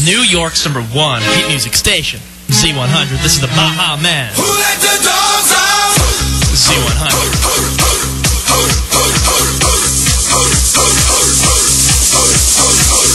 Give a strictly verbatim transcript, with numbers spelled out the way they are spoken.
New York's number one hit music station, Z one hundred. This is the Baha Man. Who let the dogs out? Z one hundred. Ho, ho, ho, ho, ho, ho, ho, ho, ho, ho, ho, ho, ho, ho.